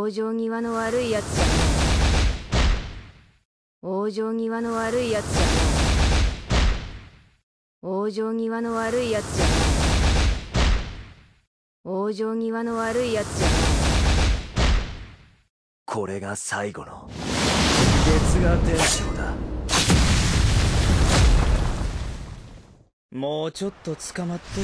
往生際の悪いやつじゃねえ。往生際の悪いやつじゃねえ。往生際の悪いやつじゃねえ。往生際の悪いやつじゃねえ。 これが最後の月牙天章だ。 もうちょっと捕まっとって。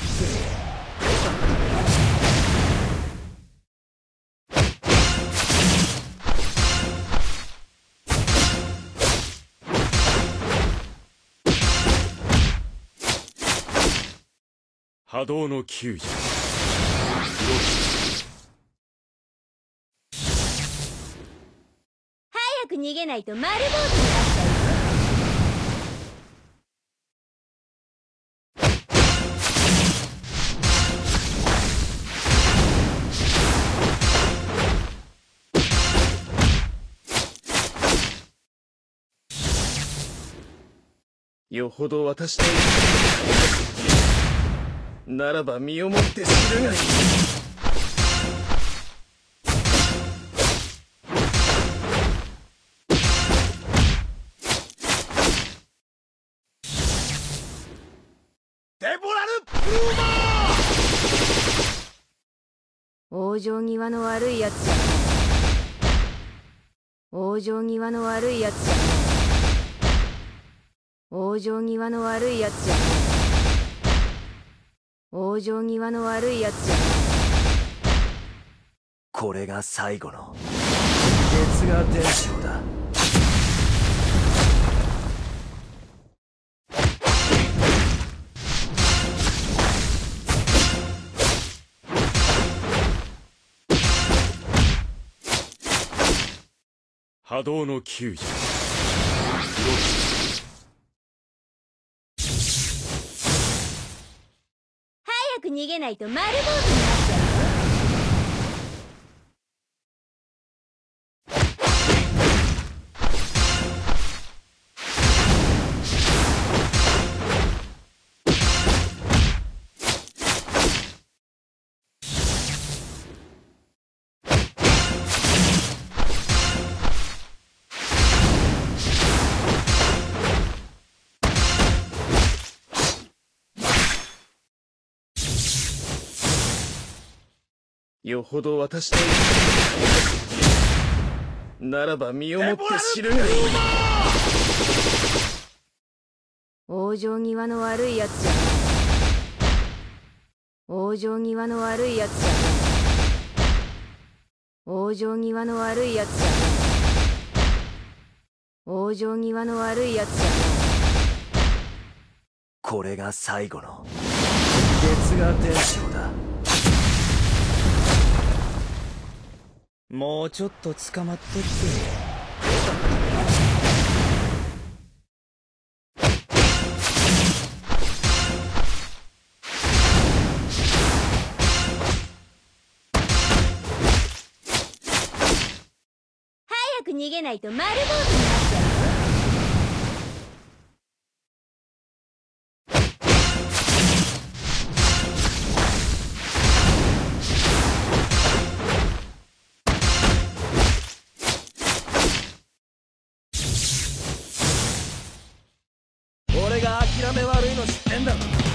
波動の救助。 早く逃げないと丸坊主になっちゃうよ。 よほど私とならば身をもって知るがいい。 デボラル・ブルーマ往生際の悪いやつじゃねえ。往生際の悪いやつじゃねえ。往生際の悪いやつじゃねえ。往生際の悪いやつじゃねこれが最後の月牙天章だ。 波動の救助。 早く逃げないと丸坊主になっちゃうよ。 よほど私とならば身をもって知るがいい。 往生際の悪いやつじゃねえ。往生際の悪いやつじゃねえ。往生際の悪いやつじゃねえ。往生際の悪いやつじゃねこれが最後の月牙天章だ。 もうちょっと捕まっとって。 早く逃げないと丸坊主になっちゃうよ。 俺が諦め悪いの知ってんだろ。